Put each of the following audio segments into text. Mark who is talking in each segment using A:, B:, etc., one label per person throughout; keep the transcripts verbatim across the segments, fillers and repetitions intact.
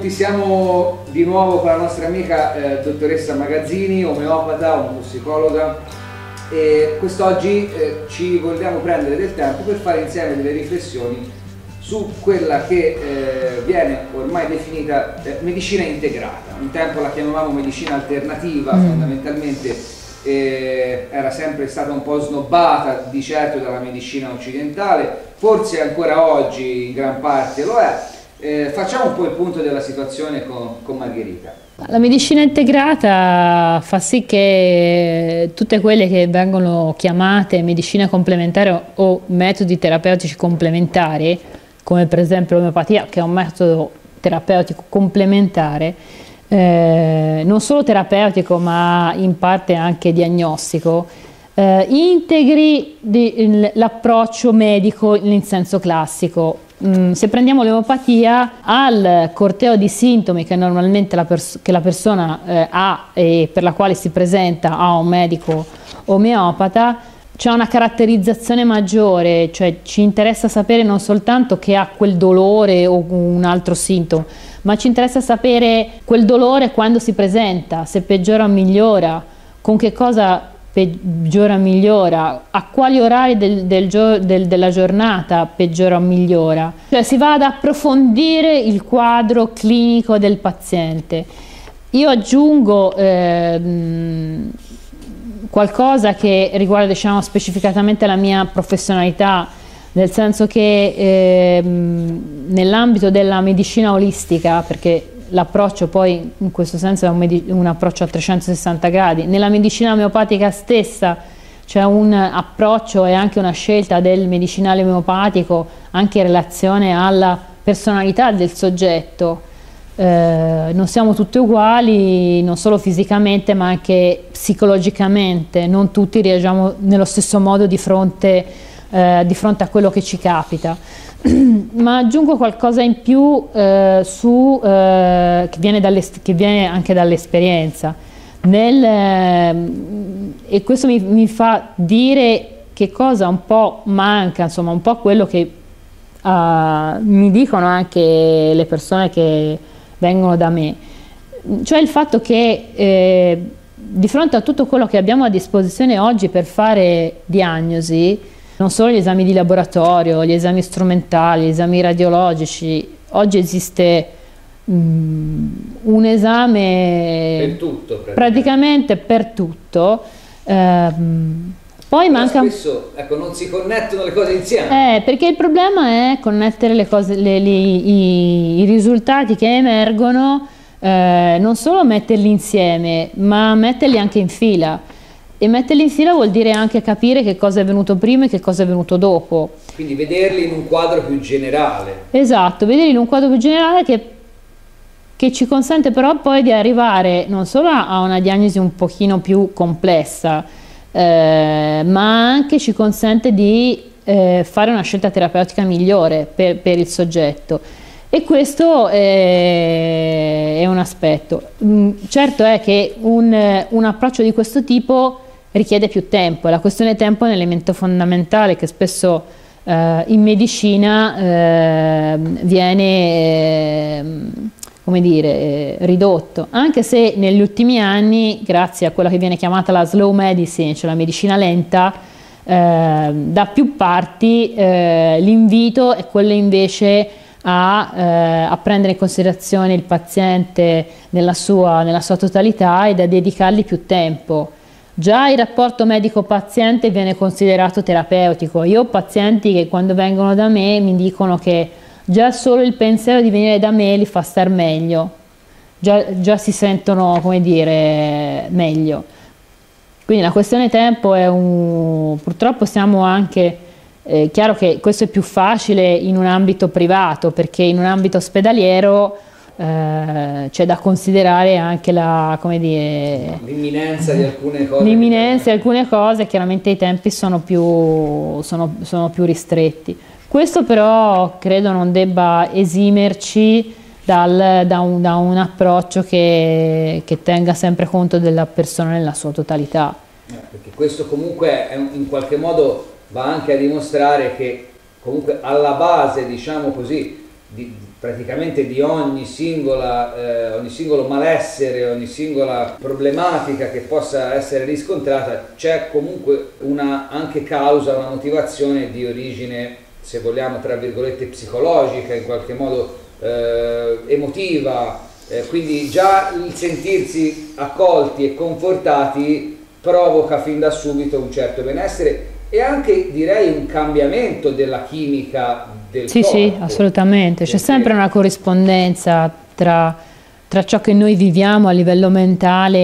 A: Qui siamo di nuovo con la nostra amica eh, dottoressa Magazzini, omeopata, omotossicologa, e quest'oggi eh, ci vogliamo prendere del tempo per fare insieme delle riflessioni su quella che eh, viene ormai definita eh, medicina integrata. Un tempo la chiamavamo medicina alternativa, mm. fondamentalmente eh, era sempre stata un po' snobbata di certo dalla medicina occidentale, forse ancora oggi in gran parte lo è. Eh, facciamo un po' il punto della situazione con, con Margherita.
B: La medicina integrata fa sì che tutte quelle che vengono chiamate medicina complementare o metodi terapeutici complementari, come per esempio l'omeopatia, che è un metodo terapeutico complementare, eh, non solo terapeutico ma in parte anche diagnostico, eh, integri l'approccio medico in senso classico. Mm, se prendiamo l'omeopatia, al corteo di sintomi che normalmente la, che la persona eh, ha e per la quale si presenta a un medico omeopata, c'è una caratterizzazione maggiore, cioè ci interessa sapere non soltanto che ha quel dolore o un altro sintomo, ma ci interessa sapere quel dolore quando si presenta, se peggiora o migliora, con che cosa peggiora o migliora, a quali orari del, del, del, della giornata peggiora o migliora. Cioè si va ad approfondire il quadro clinico del paziente. Io aggiungo ehm, qualcosa che riguarda, diciamo, specificatamente la mia professionalità, nel senso che ehm, nell'ambito della medicina olistica, perché l'approccio poi in questo senso è un, un approccio a trecentosessanta gradi, nella medicina omeopatica stessa c'è un approccio e anche una scelta del medicinale omeopatico anche in relazione alla personalità del soggetto. Eh, non siamo tutti uguali, non solo fisicamente ma anche psicologicamente, non tutti reagiamo nello stesso modo di fronte, eh, di fronte a quello che ci capita. Ma aggiungo qualcosa in più eh, su, eh, che, viene che viene anche dall'esperienza, eh, e questo mi, mi fa dire che cosa un po' manca, insomma un po' quello che uh, mi dicono anche le persone che vengono da me, cioè il fatto che eh, di fronte a tutto quello che abbiamo a disposizione oggi per fare diagnosi, non solo gli esami di laboratorio, gli esami strumentali, gli esami radiologici, oggi esiste um, un esame
A: per tutto, praticamente.
B: praticamente per tutto. Um, poi
A: Però
B: manca...
A: spesso ecco, non si connettono le cose insieme.
B: Eh, perché il problema è connettere le cose, le, le, i, i risultati che emergono, eh, non solo metterli insieme, ma metterli anche in fila. E metterli in fila vuol dire anche capire che cosa è venuto prima e che cosa è venuto dopo.
A: Quindi vederli in un quadro più generale.
B: Esatto, vederli in un quadro più generale che, che ci consente però poi di arrivare non solo a una diagnosi un pochino più complessa, eh, ma anche ci consente di eh, fare una scelta terapeutica migliore per, per il soggetto. E questo è, è un aspetto. Certo è che un, un approccio di questo tipo richiede più tempo, la questione tempo è un elemento fondamentale che spesso eh, in medicina eh, viene eh, come dire, eh, ridotto, anche se negli ultimi anni, grazie a quella che viene chiamata la slow medicine, cioè la medicina lenta, eh, da più parti eh, l'invito è quello invece A, eh, a prendere in considerazione il paziente nella sua, nella sua totalità e da dedicargli più tempo. Già il rapporto medico-paziente viene considerato terapeutico. Io ho pazienti che quando vengono da me mi dicono che già solo il pensiero di venire da me li fa star meglio, già, già si sentono, come dire, meglio. Quindi la questione tempo è un... purtroppo siamo anche... È chiaro che questo è più facile in un ambito privato, perché in un ambito ospedaliero eh, c'è da considerare anche la, come dire,
A: l'imminenza di alcune cose.
B: L'imminenza di alcune cose, chiaramente i tempi sono più, sono, sono più ristretti. Questo però credo non debba esimerci dal, da, un, da un approccio che, che tenga sempre conto della persona nella sua totalità.
A: Eh, perché questo comunque è un, in qualche modo va anche a dimostrare che comunque alla base, diciamo così, di, praticamente di ogni singola, eh, ogni singolo malessere, ogni singola problematica che possa essere riscontrata, c'è comunque una anche causa, una motivazione di origine, se vogliamo, tra virgolette, psicologica, in qualche modo eh, emotiva, eh, quindi già il sentirsi accolti e confortati provoca fin da subito un certo benessere e anche, direi, un cambiamento della chimica del
B: sì,
A: corpo.
B: Sì, assolutamente, c'è
A: Perché...
B: sempre una corrispondenza tra, tra ciò che noi viviamo a livello mentale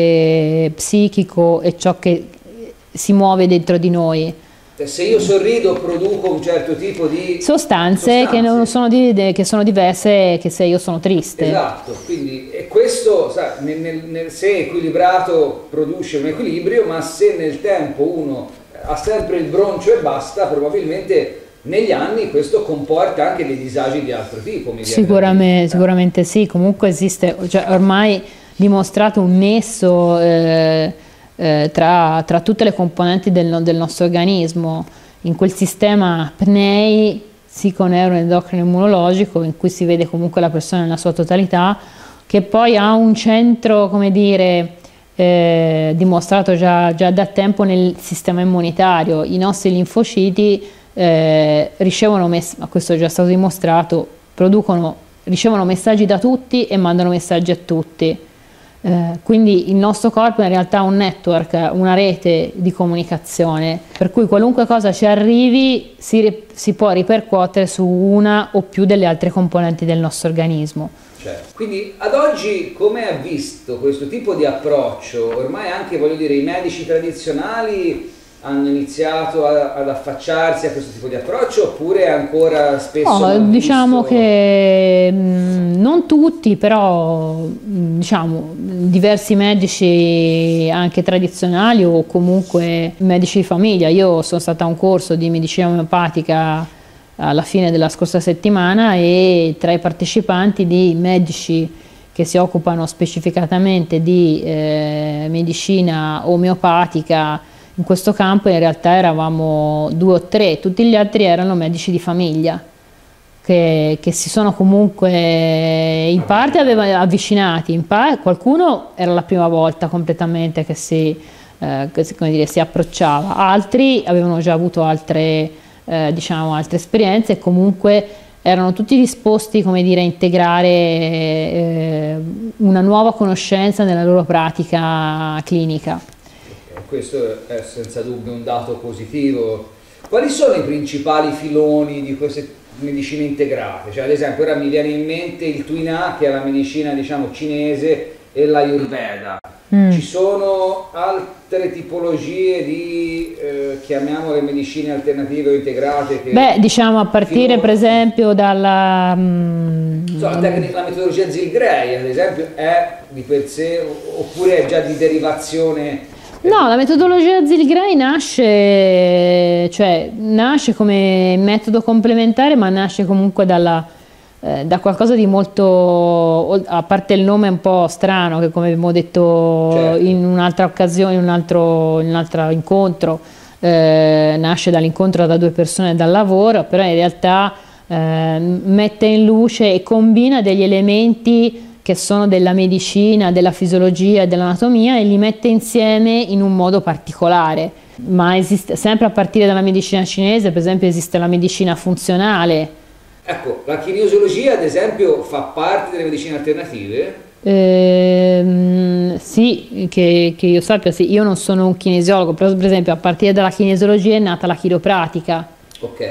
B: e psichico e ciò che si muove dentro di noi.
A: Se io sorrido produco un certo tipo di
B: sostanze,
A: sostanze.
B: Che, non sono di, che sono diverse che se io sono triste.
A: Esatto, quindi e questo sa, nel, nel, nel, se equilibrato produce un equilibrio, ma se nel tempo uno ha sempre il broncio e basta, probabilmente negli anni questo comporta anche dei disagi di altro tipo. Mi
B: sicuramente, sicuramente sì, comunque esiste, cioè ormai dimostrato un nesso eh, eh, tra, tra tutte le componenti del, del nostro organismo, in quel sistema P N E I, psiconeuroendocrino immunologico, in cui si vede comunque la persona nella sua totalità, che poi ha un centro, come dire, eh, dimostrato già, già da tempo nel sistema immunitario. I nostri linfociti eh, ricevono, ma questo è già stato dimostrato, producono, ricevono messaggi da tutti e mandano messaggi a tutti. Eh, quindi il nostro corpo è in realtà un network, una rete di comunicazione, per cui qualunque cosa ci arrivi si, si può ripercuotere su una o più delle altre componenti del nostro organismo.
A: Certo. Quindi ad oggi come ha visto questo tipo di approccio? Ormai anche, voglio dire, i medici tradizionali hanno iniziato a, ad affacciarsi a questo tipo di approccio, oppure ancora spesso?
B: No, diciamo visto... che mh, non tutti, però mh, diciamo diversi medici anche tradizionali o comunque medici di famiglia. Io sono stata a un corso di medicina omeopatica alla fine della scorsa settimana e tra i partecipanti di medici che si occupano specificatamente di eh, medicina omeopatica in questo campo in realtà eravamo due o tre, tutti gli altri erano medici di famiglia che, che si sono comunque in parte aveva avvicinati, in parte, qualcuno era la prima volta completamente che si, eh, che, come dire, si approcciava, altri avevano già avuto altre, eh, diciamo, altre esperienze e comunque erano tutti disposti, come dire, a integrare eh, una nuova conoscenza nella loro pratica clinica.
A: Questo è senza dubbio un dato positivo. Quali sono i principali filoni di queste medicine integrate? Cioè, ad esempio, ora mi viene in mente il Tuina, che è la medicina, diciamo, cinese, e l'Ayurveda. Mm. Ci sono altre tipologie di, eh, chiamiamole medicine alternative o integrate? Che
B: Beh, diciamo a partire filoni... per esempio dalla... Mm,
A: so, la, tecnica, la metodologia Zilgrei, ad esempio, è di per sé, oppure è già di derivazione...
B: No, la metodologia Zilgrei nasce, cioè, nasce come metodo complementare, ma nasce comunque dalla, eh, da qualcosa di molto, a parte il nome un po' strano, che come abbiamo detto certo. in un'altra occasione, in un altro, in un altro incontro, eh, nasce dall'incontro da due persone dal lavoro, però in realtà eh, mette in luce e combina degli elementi che sono della medicina, della fisiologia e dell'anatomia e li mette insieme in un modo particolare. Ma esiste sempre a partire dalla medicina cinese, per esempio esiste la medicina funzionale.
A: Ecco, la kinesiologia ad esempio fa parte delle medicine alternative?
B: Ehm, sì, che, che io sappia, sì. Io non sono un kinesiologo, però per esempio a partire dalla kinesiologia è nata la chiropratica.
A: Ok.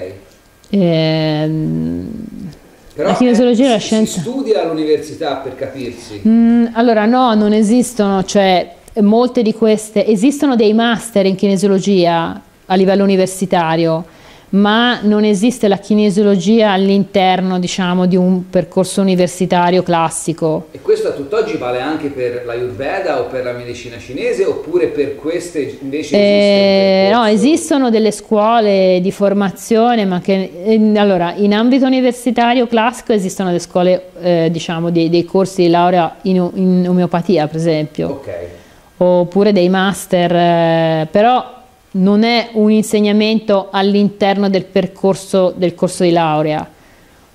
B: Ehm,
A: Però
B: la kinesiologia è la
A: si,
B: scienza.
A: Si studia all'università, per capirsi?
B: Mm, allora no, non esistono, cioè molte di queste, esistono dei master in kinesiologia a livello universitario, ma non esiste la kinesiologia all'interno, diciamo, di un percorso universitario classico.
A: E questo a tutt'oggi vale anche per l'Ayurveda o per la medicina cinese, oppure per queste invece
B: eh, no, esistono delle scuole di formazione, ma che eh, allora in ambito universitario classico esistono delle scuole, eh, diciamo, dei, dei corsi di laurea in, in omeopatia, per esempio,
A: okay.
B: Oppure dei master, eh, però non è un insegnamento all'interno del percorso del corso di laurea.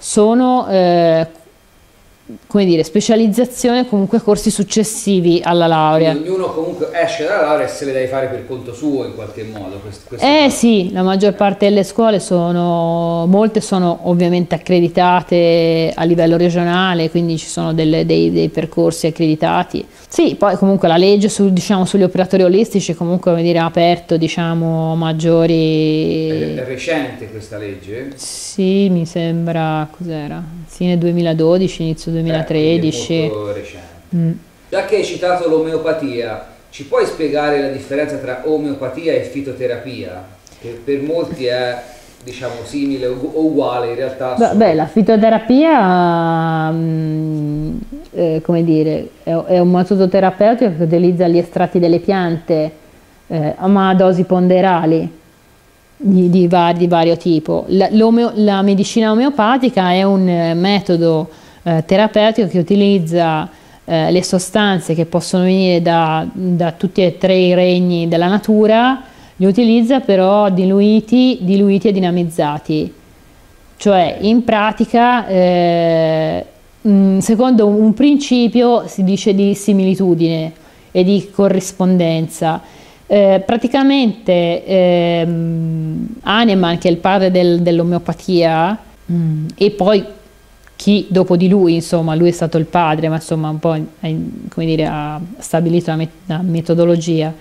B: sono eh, come dire, specializzazione, comunque corsi successivi alla laurea.
A: Quindi ognuno comunque esce dalla laurea e se le deve fare per conto suo in qualche modo. Queste, queste
B: eh
A: cose.
B: sì, la maggior parte delle scuole sono, molte sono ovviamente accreditate a livello regionale, quindi ci sono delle, dei, dei percorsi accreditati. Sì, poi comunque la legge su, diciamo, sugli operatori olistici comunque, come dire, ha aperto, diciamo, maggiori...
A: È recente questa legge?
B: Sì, mi sembra, cos'era? Fine duemiladodici, inizio duemilatredici.
A: Eh, molto recente.
B: Mm.
A: Già che hai citato l'omeopatia, ci puoi spiegare la differenza tra omeopatia e fitoterapia? Che per molti è, diciamo, simile o uguale, in realtà.
B: Beh, beh, la fitoterapia, mh, eh, come dire, è, è un metodo terapeutico che utilizza gli estratti delle piante, eh, ma a dosi ponderali. Di, di, var di vario tipo. La, la medicina omeopatica è un eh, metodo eh, terapeutico che utilizza eh, le sostanze che possono venire da, da tutti e tre i regni della natura, li utilizza però diluiti, diluiti e dinamizzati. Cioè, in pratica, eh, mh, secondo un principio si dice di similitudine e di corrispondenza. Eh, praticamente ehm, Hahnemann, che è il padre del, dell'omeopatia, mm, e poi chi dopo di lui, insomma, lui è stato il padre, ma insomma un po' come dire, ha stabilito la, met la metodologia.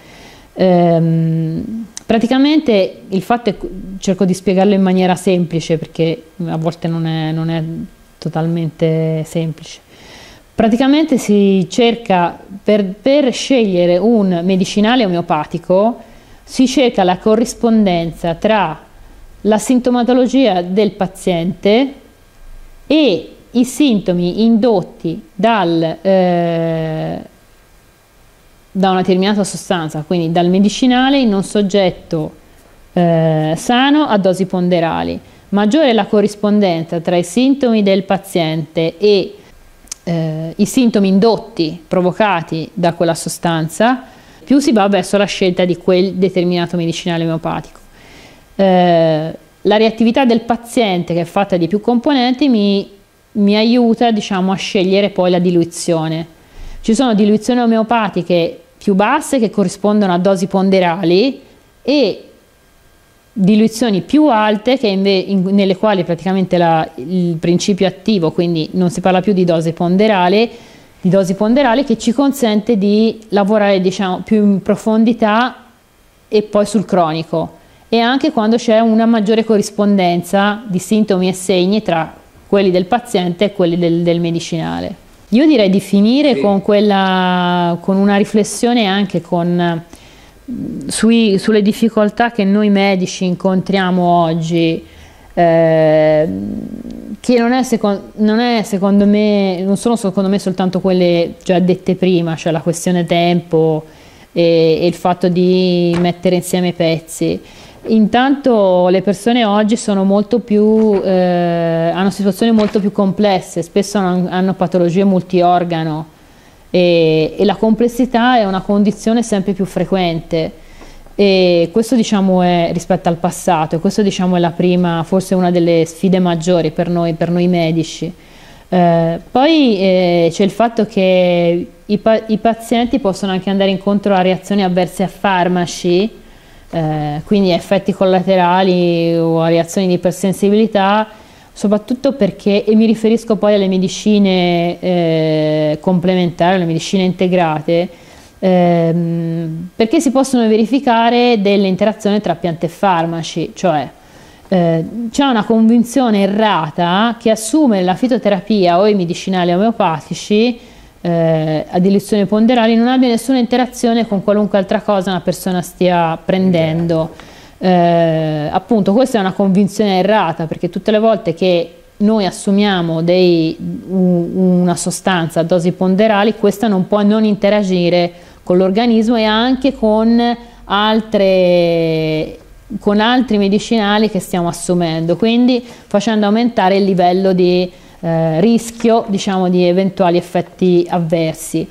B: Ehm, praticamente il fatto è, cerco di spiegarlo in maniera semplice perché a volte non è, non è totalmente semplice. Praticamente si cerca, per, per scegliere un medicinale omeopatico, si cerca la corrispondenza tra la sintomatologia del paziente e i sintomi indotti dal, eh, da una determinata sostanza, quindi dal medicinale in un soggetto eh, sano a dosi ponderali. Maggiore è la corrispondenza tra i sintomi del paziente e Eh, i sintomi indotti, provocati da quella sostanza, più si va verso la scelta di quel determinato medicinale omeopatico. Eh, la reattività del paziente, che è fatta di più componenti, mi, mi aiuta, diciamo, a scegliere poi la diluizione. Ci sono diluizioni omeopatiche più basse che corrispondono a dosi ponderali e diluizioni più alte che in, nelle quali praticamente la, il principio attivo, quindi non si parla più di dose ponderale, di dosi ponderali, che ci consente di lavorare, diciamo, più in profondità e poi sul cronico, e anche quando c'è una maggiore corrispondenza di sintomi e segni tra quelli del paziente e quelli del, del medicinale. Io direi di finire sì. con, quella, con una riflessione anche con Sui, sulle difficoltà che noi medici incontriamo oggi, eh, che non è, secondo, non è secondo me, non sono secondo me soltanto quelle già dette prima, cioè la questione tempo e, e il fatto di mettere insieme i pezzi. Intanto le persone oggi sono molto più, eh, hanno situazioni molto più complesse, spesso hanno, hanno patologie multiorgano. E, e la complessità è una condizione sempre più frequente, e questo, diciamo, è rispetto al passato, e questo, diciamo, è la prima, forse una delle sfide maggiori per noi, per noi medici. Eh, poi eh, c'è il fatto che i, pa i pazienti possono anche andare incontro a reazioni avverse a farmaci, eh, quindi effetti collaterali o a reazioni di ipersensibilità, soprattutto perché, e mi riferisco poi alle medicine eh, complementari, alle medicine integrate, ehm, perché si possono verificare delle interazioni tra piante e farmaci, cioè eh, c'è una convinzione errata che assume la fitoterapia o i medicinali omeopatici eh, a diluizione ponderali non abbia nessuna interazione con qualunque altra cosa una persona stia prendendo. Eh, appunto, questa è una convinzione errata, perché tutte le volte che noi assumiamo dei, un, una sostanza a dosi ponderali, questa non può non interagire con l'organismo e anche con, altre, con altri medicinali che stiamo assumendo, quindi facendo aumentare il livello di eh, rischio, diciamo, di eventuali effetti avversi.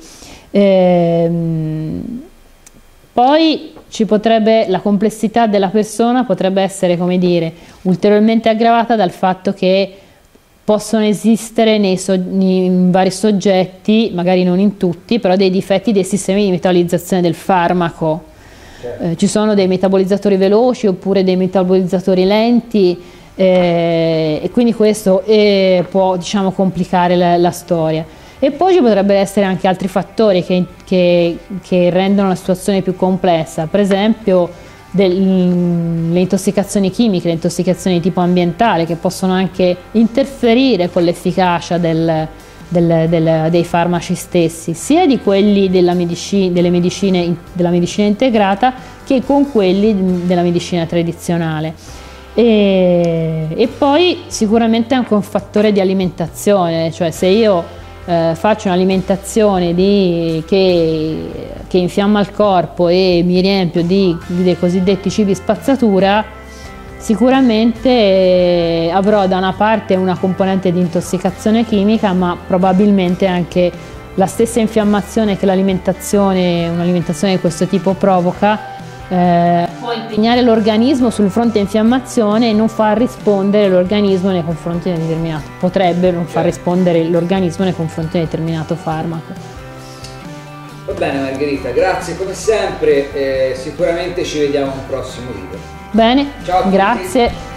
B: Ehm, poi ci potrebbe, la complessità della persona potrebbe essere, come dire, ulteriormente aggravata dal fatto che possono esistere nei so in vari soggetti, magari non in tutti, però dei difetti dei sistemi di metabolizzazione del farmaco. Certo. Eh, ci sono dei metabolizzatori veloci oppure dei metabolizzatori lenti, eh, e quindi questo eh, può, diciamo, complicare la, la storia. E poi ci potrebbero essere anche altri fattori che, che, che rendono la situazione più complessa, per esempio del, le intossicazioni chimiche, le intossicazioni di tipo ambientale, che possono anche interferire con l'efficacia del, del, del, dei farmaci stessi, sia di quelli della medicina, delle medicine, della medicina integrata che con quelli della medicina tradizionale. E, e poi sicuramente anche un fattore di alimentazione, cioè se io Eh, faccio un'alimentazione che, che infiamma il corpo e mi riempio di, di dei cosiddetti cibi spazzatura, sicuramente eh, avrò da una parte una componente di intossicazione chimica, ma probabilmente anche la stessa infiammazione che l'alimentazione, un'alimentazione di questo tipo provoca, eh, può impegnare l'organismo sul fronte infiammazione e non far rispondere l'organismo nei confronti di un determinato, potrebbe non far rispondere l'organismo nei confronti di un determinato farmaco.
A: Va bene Margherita, grazie come sempre, eh, sicuramente ci vediamo in un prossimo video.
B: Bene,
A: ciao a tutti.
B: Grazie.